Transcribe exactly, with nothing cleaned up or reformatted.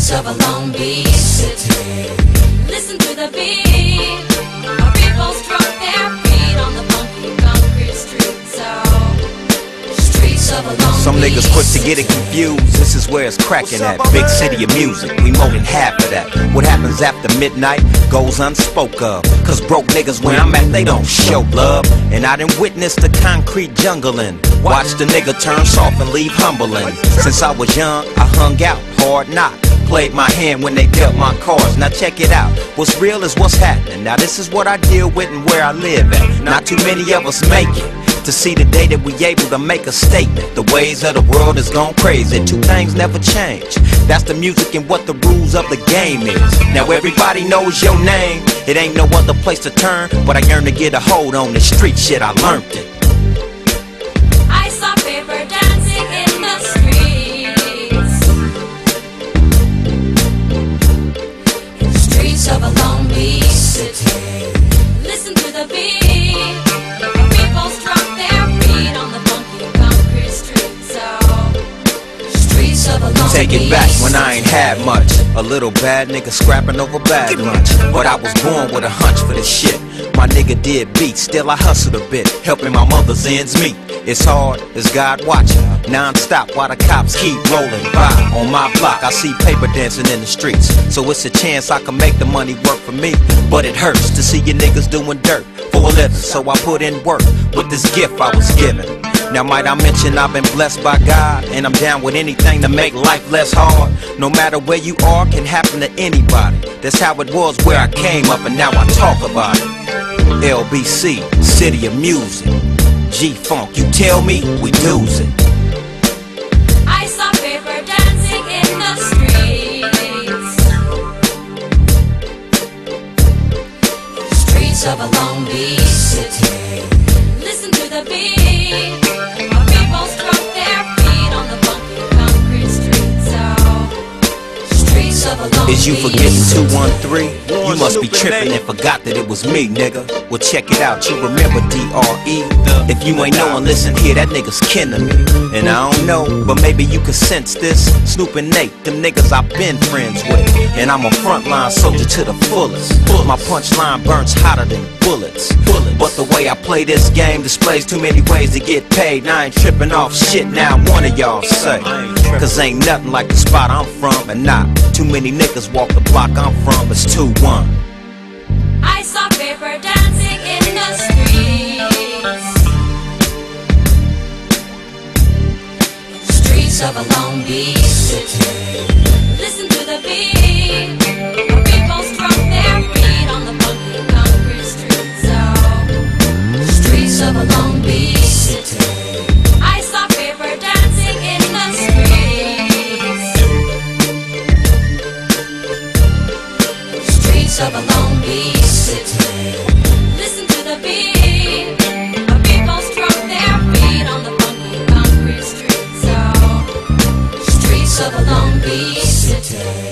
Streets of a Long Beach city. Listen to the beat. Our people stroke their feet on the funky concrete streets. So, streets of a Long Beach. Some niggas quick to get it confused. This is where it's cracking at. Big city of music, we more than half of that. What happens after midnight goes unspoke of. Cause broke niggas where I'm at, they don't show love. And I done witnessed the concrete jungling. Watch the nigga turn soft and leave humbling. Since I was young, I hung out, hard knock. Played my hand when they dealt my cards. Now check it out, what's real is what's happening. Now this is what I deal with and where I live at. Not too many of us make it to see the day that we able to make a statement. The ways of the world is gone crazy. Two things never change. That's the music and what the rules of the game is. Now everybody knows your name. It ain't no other place to turn, but I yearn to get a hold on the street shit. I learned it. I saw paper dancing in the streets. In the streets of a Long Beach city. Listen to the beat. People struck their feet on the funky concrete streets. So, streets of a Long Beach. Take it back when I ain't had much. A little bad nigga scrapping over bad lunch. But I was born with a hunch for this shit. My nigga did beats, still I hustled a bit, helping my mother's ends meet. It's hard, it's God watching, non-stop while the cops keep rolling by. On my block, I see paper dancing in the streets. So it's a chance I can make the money work for me. But it hurts to see you niggas doing dirt for a living. So I put in work with this gift I was given. Now might I mention I've been blessed by God, and I'm down with anything to make life less hard. No matter where you are, can happen to anybody. That's how it was where I came up, and now I talk about it. L B C, city of music. G-Funk, you tell me, we lose it. I saw paper dancing in the streets. In the streets of a Long Beach city. Listen to the beat. Our people struck their feet on the funky concrete streets. So, streets of a Long Beach. Is you forgetting two one three? You must be tripping and forgot that it was me, nigga. Well, check it out, you remember D R E? If you ain't knowin', listen here, that nigga's kin to me. And I don't know, but maybe you can sense this. Snoop and Nate, them niggas I've been friends with. And I'm a frontline soldier to the fullest. My punchline burns hotter than bullets. But the way I play this game displays too many ways to get paid. And I ain't tripping off shit now one of y'all say. Cause ain't nothing like the spot I'm from. And not too many niggas walk the block I'm from. It's two one. I saw paper dancing in the streets. In the streets of a Long Beach city. Listen to the beat. Our people struck their feet on the funky concrete streets. So, streets of a Long Beach city. I saw paper dancing in the streets. In the streets of a Long Beach city. Listen to the beat. Our people struck their feet on the funky concrete streets. So, streets of a Long Beach city.